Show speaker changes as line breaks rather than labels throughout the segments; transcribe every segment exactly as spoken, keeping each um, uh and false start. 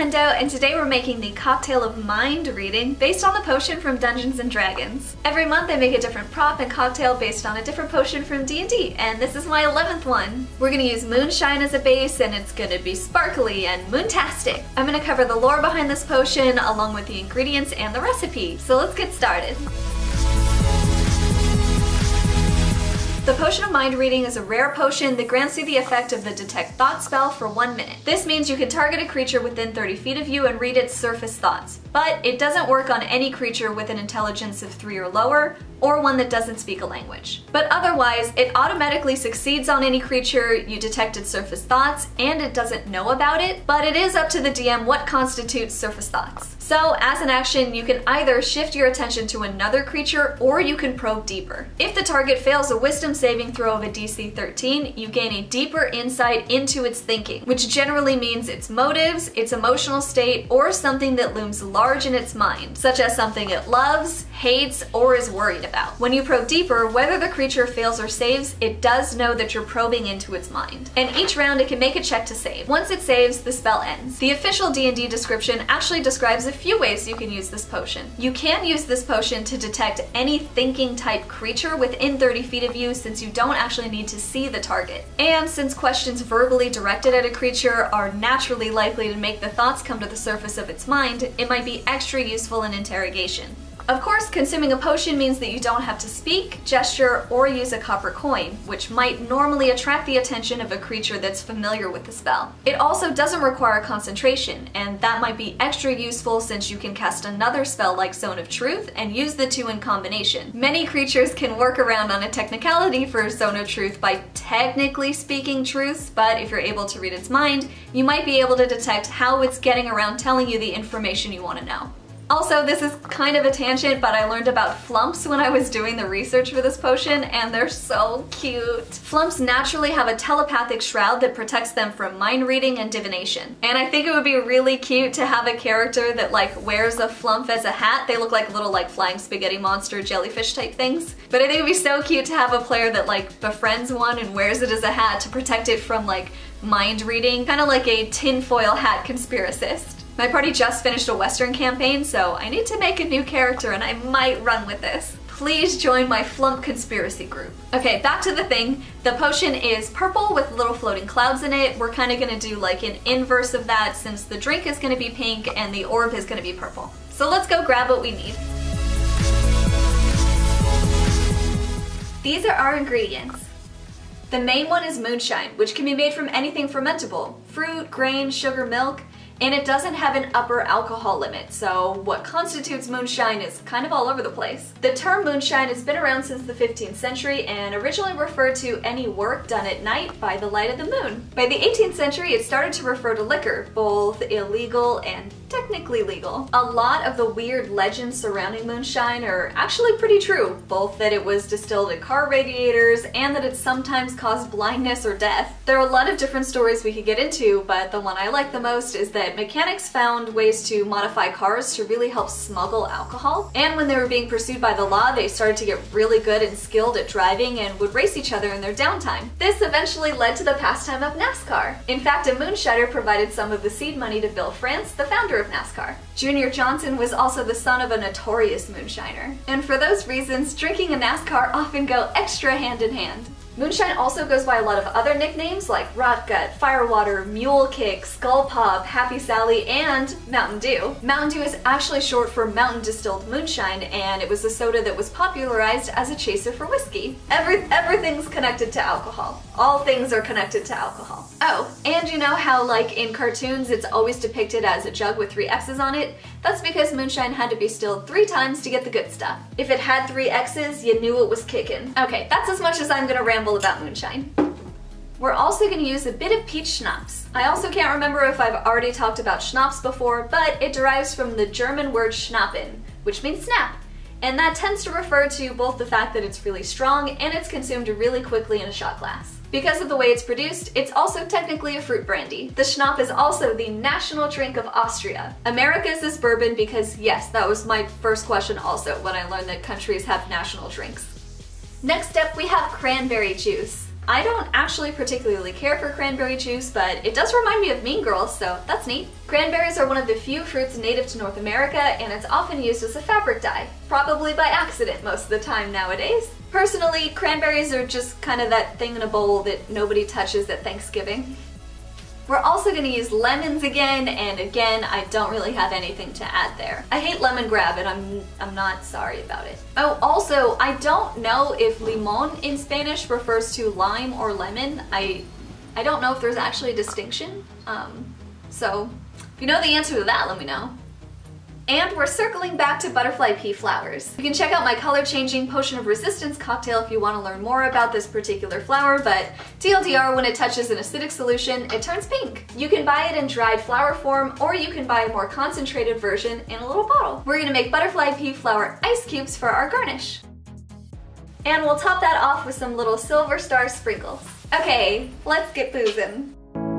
Hendo, and today we're making the cocktail of mind reading based on the potion from Dungeons and Dragons. Every month I make a different prop and cocktail based on a different potion from D and D, and this is my eleventh one. We're gonna use moonshine as a base, and it's gonna be sparkly and moontastic. I'm gonna cover the lore behind this potion along with the ingredients and the recipe, so let's get started. The Potion of Mind Reading is a rare potion that grants you the effect of the Detect Thought spell for one minute. This means you can target a creature within thirty feet of you and read its surface thoughts, but it doesn't work on any creature with an intelligence of three or lower, or one that doesn't speak a language. But otherwise, it automatically succeeds on any creature you detect its surface thoughts, and it doesn't know about it, but it is up to the D M what constitutes surface thoughts. So, as an action, you can either shift your attention to another creature, or you can probe deeper. If the target fails a wisdom saving throw of a D C thirteen, you gain a deeper insight into its thinking, which generally means its motives, its emotional state, or something that looms large in its mind, such as something it loves, hates, or is worried about. When you probe deeper, whether the creature fails or saves, it does know that you're probing into its mind. And each round it can make a check to save. Once it saves, the spell ends. The official D and D description actually describes a few ways you can use this potion. You can use this potion to detect any thinking type creature within thirty feet of you, since you don't actually need to see the target. And since questions verbally directed at a creature are naturally likely to make the thoughts come to the surface of its mind, it might be extra useful in interrogation. Of course, consuming a potion means that you don't have to speak, gesture, or use a copper coin, which might normally attract the attention of a creature that's familiar with the spell. It also doesn't require concentration, and that might be extra useful since you can cast another spell like Zone of Truth and use the two in combination. Many creatures can work around on a technicality for Zone of Truth by technically speaking truths, but if you're able to read its mind, you might be able to detect how it's getting around telling you the information you want to know. Also, this is kind of a tangent, but I learned about flumps when I was doing the research for this potion, and they're so cute. Flumps naturally have a telepathic shroud that protects them from mind reading and divination. And I think it would be really cute to have a character that like wears a flump as a hat. They look like little like flying spaghetti monster jellyfish type things. But I think it would be so cute to have a player that like befriends one and wears it as a hat to protect it from like mind reading, kind of like a tinfoil hat conspiracist. My party just finished a Western campaign, so I need to make a new character and I might run with this. Please join my Flump conspiracy group. Okay, back to the thing. The potion is purple with little floating clouds in it. We're kind of gonna do like an inverse of that since the drink is gonna be pink and the orb is gonna be purple. So let's go grab what we need. These are our ingredients. The main one is moonshine, which can be made from anything fermentable. Fruit, grain, sugar, milk. And it doesn't have an upper alcohol limit, so what constitutes moonshine is kind of all over the place. The term moonshine has been around since the fifteenth century and originally referred to any work done at night by the light of the moon. By the eighteenth century, it started to refer to liquor, both illegal and technically legal. A lot of the weird legends surrounding moonshine are actually pretty true, both that it was distilled in car radiators and that it sometimes caused blindness or death. There are a lot of different stories we could get into, but the one I like the most is that mechanics found ways to modify cars to really help smuggle alcohol, and when they were being pursued by the law, they started to get really good and skilled at driving and would race each other in their downtime. This eventually led to the pastime of NASCAR. In fact, a moonshiner provided some of the seed money to Bill France, the founder of NASCAR. Junior Johnson was also the son of a notorious moonshiner, and for those reasons, drinking and NASCAR often go extra hand in hand. Moonshine also goes by a lot of other nicknames like Rot Gut, Firewater, Mule Kick, Skull Pop, Happy Sally, and Mountain Dew. Mountain Dew is actually short for Mountain Distilled Moonshine, and it was a soda that was popularized as a chaser for whiskey. Every, everything's connected to alcohol. All things are connected to alcohol. Oh, and you know how like in cartoons it's always depicted as a jug with three X's on it? That's because moonshine had to be distilled three times to get the good stuff. If it had three X's, you knew it was kicking. Okay, that's as much as I'm gonna ramble about moonshine. We're also going to use a bit of peach schnapps. I also can't remember if I've already talked about schnapps before, but it derives from the German word schnappen, which means snap. And that tends to refer to both the fact that it's really strong and it's consumed really quickly in a shot glass. Because of the way it's produced, it's also technically a fruit brandy. The Schnapp is also the national drink of Austria. America's is bourbon because yes, that was my first question also when I learned that countries have national drinks. Next up we have cranberry juice. I don't actually particularly care for cranberry juice, but it does remind me of Mean Girls, so that's neat. Cranberries are one of the few fruits native to North America, and it's often used as a fabric dye, probably by accident most of the time nowadays. Personally, cranberries are just kind of that thing in a bowl that nobody touches at Thanksgiving. We're also going to use lemons again, and again, I don't really have anything to add there. I hate lemon grab, and I'm, I'm not sorry about it. Oh, also, I don't know if limón in Spanish refers to lime or lemon. I, I don't know if there's actually a distinction. Um, so, if you know the answer to that, let me know. And we're circling back to butterfly pea flowers. You can check out my color changing potion of resistance cocktail if you want to learn more about this particular flower, but T L D R, when it touches an acidic solution, it turns pink. You can buy it in dried flower form, or you can buy a more concentrated version in a little bottle. We're gonna make butterfly pea flower ice cubes for our garnish. And we'll top that off with some little silver star sprinkles. Okay, let's get boozing.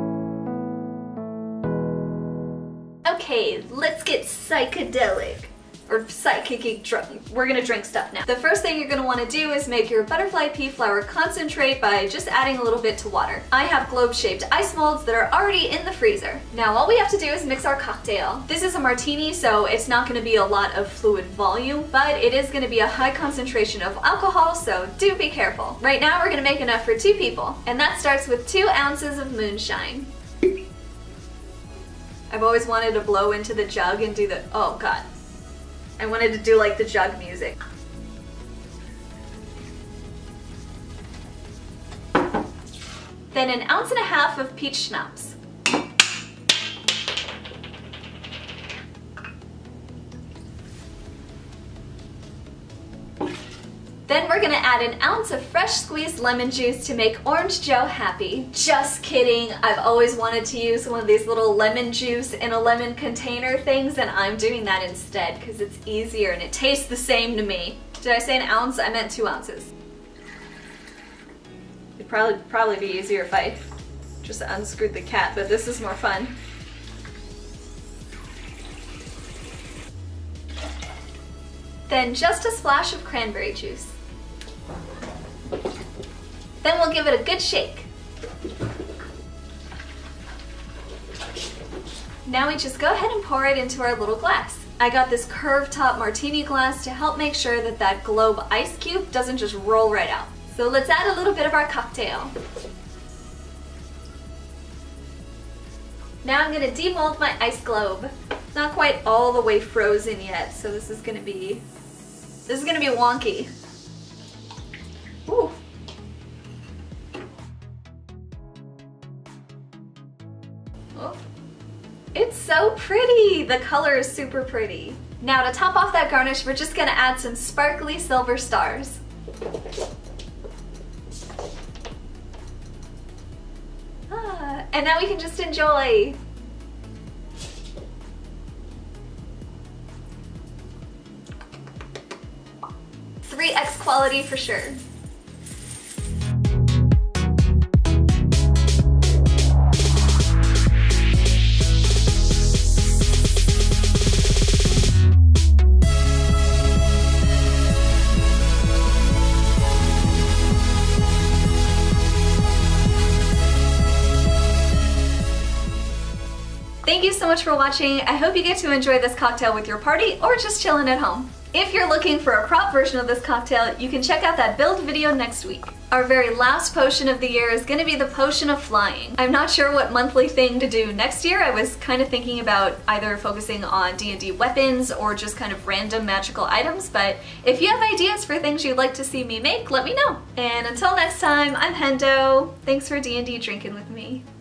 Okay, let's get psychedelic. Or psychic drunk. We're gonna drink stuff now. The first thing you're gonna wanna do is make your butterfly pea flower concentrate by just adding a little bit to water. I have globe-shaped ice molds that are already in the freezer. Now all we have to do is mix our cocktail. This is a martini, so it's not gonna be a lot of fluid volume, but it is gonna be a high concentration of alcohol, so do be careful. Right now we're gonna make enough for two people, and that starts with two ounces of moonshine. I've always wanted to blow into the jug and do the, oh god. I wanted to do like the jug music. Then an ounce and a half of peach schnapps. Then we're gonna add an ounce of fresh squeezed lemon juice to make Orange Joe happy. Just kidding, I've always wanted to use one of these little lemon juice in a lemon container things, and I'm doing that instead because it's easier and it tastes the same to me. Did I say an ounce? I meant two ounces. It'd probably, probably be easier if I just unscrewed the cat, but this is more fun. Then just a splash of cranberry juice. Then we'll give it a good shake. Now we just go ahead and pour it into our little glass. I got this curved top martini glass to help make sure that that globe ice cube doesn't just roll right out. So let's add a little bit of our cocktail. Now I'm gonna demold my ice globe. It's not quite all the way frozen yet, so this is gonna be, this is gonna be wonky. Ooh. Oh. It's so pretty! The color is super pretty. Now to top off that garnish, we're just gonna add some sparkly silver stars. Ah, and now we can just enjoy. three X quality for sure. Thank you so much for watching. I hope you get to enjoy this cocktail with your party or just chilling at home. If you're looking for a prop version of this cocktail, you can check out that build video next week. Our very last potion of the year is going to be the Potion of Flying. I'm not sure what monthly thing to do next year. I was kind of thinking about either focusing on D and D weapons or just kind of random magical items, but if you have ideas for things you'd like to see me make, let me know. And until next time, I'm Hendo. Thanks for D and D drinking with me.